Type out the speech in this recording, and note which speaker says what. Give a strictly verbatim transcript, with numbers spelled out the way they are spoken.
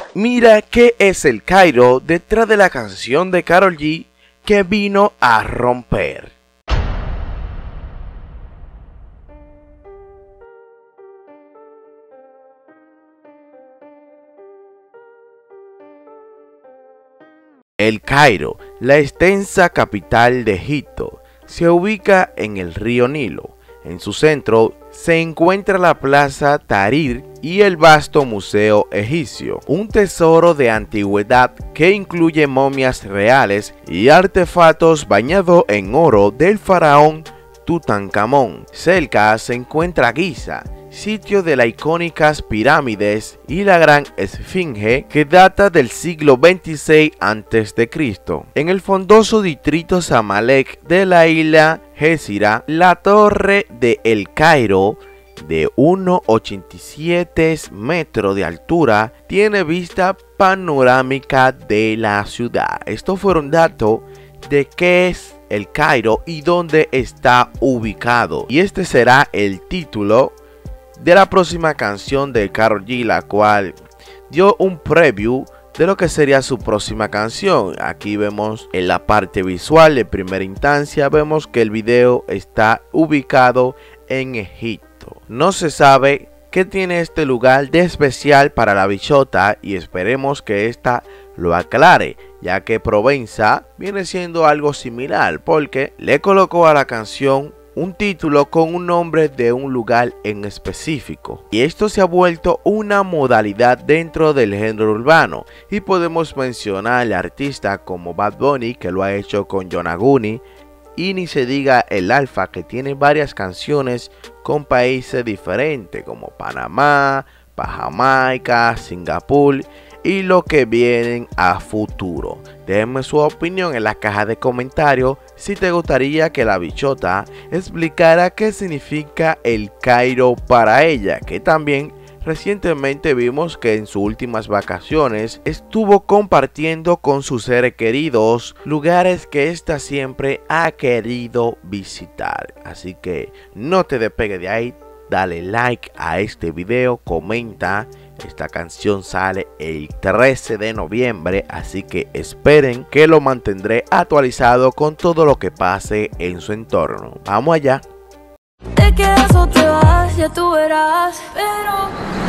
Speaker 1: Mira qué es El Cairo detrás de la canción de Karol G que vino a romper. El Cairo, la extensa capital de Egipto, se ubica en el río Nilo. En su centro se encuentra la Plaza Tahrir y el vasto Museo Egipcio, un tesoro de antigüedad que incluye momias reales y artefactos bañados en oro del faraón Tutankamón. Cerca se encuentra Giza, sitio de las icónicas pirámides, y la Gran Esfinge, que data del siglo veintiséis antes de Cristo En el fondoso distrito Zamalek de la isla Gézira, la torre de El Cairo, de uno coma ochenta y siete metros de altura, tiene vista panorámica de la ciudad. Estos fueron datos de qué es El Cairo y dónde está ubicado. Y este será el título de la próxima canción de Karol G, la cual dio un preview de lo que sería su próxima canción. Aquí vemos en la parte visual de primera instancia, vemos que el video está ubicado en Egipto. No se sabe qué tiene este lugar de especial para la bichota y esperemos que esta lo aclare, ya que Provenza viene siendo algo similar porque le colocó a la canción un título con un nombre de un lugar en específico, y esto se ha vuelto una modalidad dentro del género urbano, y podemos mencionar artistas como Bad Bunny, que lo ha hecho con Yonaguni, y ni se diga el Alfa, que tiene varias canciones con países diferentes como Panamá, Jamaica, Singapur y lo que vienen a futuro. Déjenme su opinión en la caja de comentarios si te gustaría que la bichota explicara qué significa El Cairo para ella, que también recientemente vimos que en sus últimas vacaciones estuvo compartiendo con sus seres queridos lugares que ésta siempre ha querido visitar. Así que no te despegues de ahí, dale like a este video, comenta. Esta canción sale el trece de noviembre, así que esperen que lo mantendré actualizado con todo lo que pase en su entorno. Vamos allá.
Speaker 2: Te quedas o te vas, ya tú verás, pero